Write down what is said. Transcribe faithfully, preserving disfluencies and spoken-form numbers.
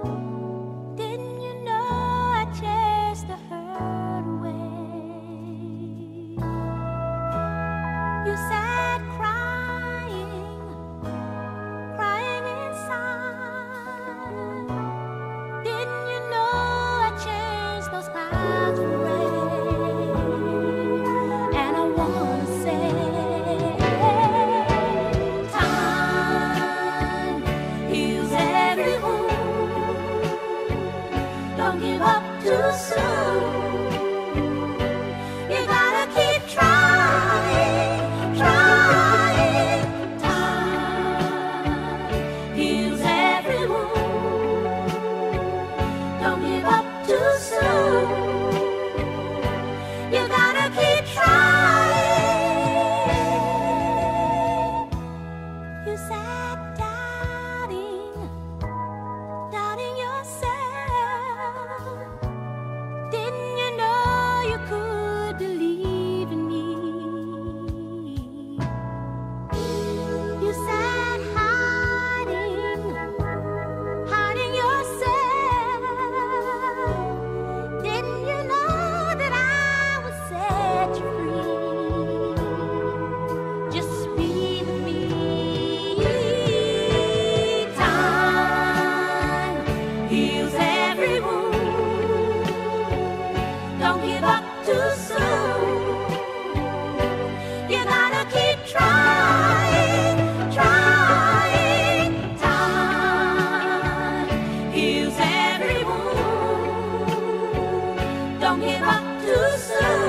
Didn't you know I chased the hurt away? You sat crying, crying inside. Didn't you know I chased those clouds away? And I wanna say, time heals every wound. Don't give up too soon. You gotta keep trying, trying. Time heals every wound. Don't give up too soon. You gotta keep trying. You sat doubting, doubting yourself. Didn't you know you could believe in me? You sat hiding, hiding yourself. Didn't you know that I would set you free? Just be with me. Time heals every wound. Don't give up too soon. You gotta keep trying, trying. Time heals every wound. Don't give up too soon.